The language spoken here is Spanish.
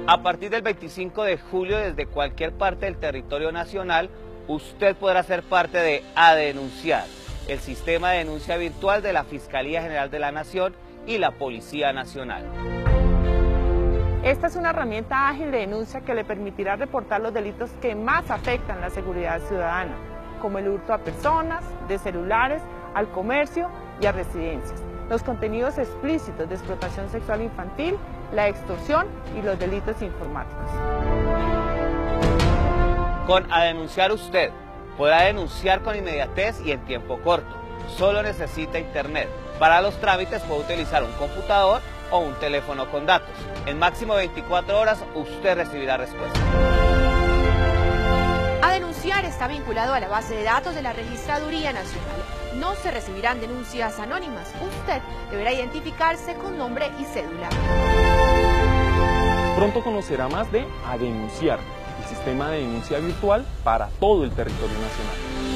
A partir del 25 de julio, desde cualquier parte del territorio nacional, usted podrá ser parte de A Denunciar, el sistema de denuncia virtual de la Fiscalía General de la Nación y la Policía Nacional. Esta es una herramienta ágil de denuncia que le permitirá reportar los delitos que más afectan la seguridad ciudadana, como el hurto a personas, de celulares, al comercio y a residencias, los contenidos explícitos de explotación sexual infantil, la extorsión y los delitos informáticos. Con A Denunciar usted podrá denunciar con inmediatez y en tiempo corto. Solo necesita internet. Para los trámites puede utilizar un computador o un teléfono con datos. En máximo 24 horas usted recibirá respuesta. A Denunciar está vinculado a la base de datos de la Registraduría Nacional. No se recibirán denuncias anónimas. Usted deberá identificarse con nombre y cédula. Pronto conocerá más de A Denunciar, el sistema de denuncia virtual para todo el territorio nacional.